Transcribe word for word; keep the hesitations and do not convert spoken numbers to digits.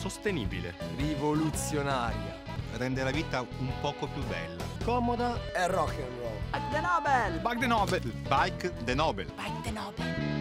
sostenibile. Rivoluzionaria. Rende la vita un poco più bella. Comoda e rock and roll. Bike de Nobel! Bike de Nobel! Bike de Nobel. Bike de Nobel!